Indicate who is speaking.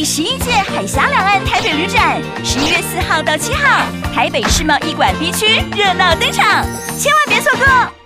Speaker 1: 第11届海峡两岸台北旅展，11月4号到7号，台北世贸一馆 B 区热闹登场，千万别错过！